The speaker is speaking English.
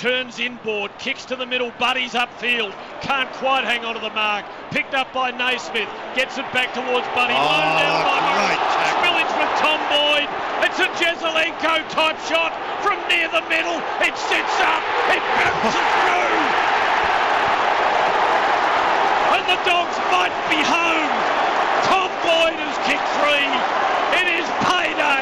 turns inboard, kicks to the middle, Buddy's upfield, can't quite hang on to the mark, picked up by Naismith, gets it back towards Buddy, blown down by Murray, spillage with Tom Boyd, it's a Jezelenko type shot from near the middle, it sits up, it bounces through, and the Dogs might be home. Tom Boyd has kicked 3, it is payday.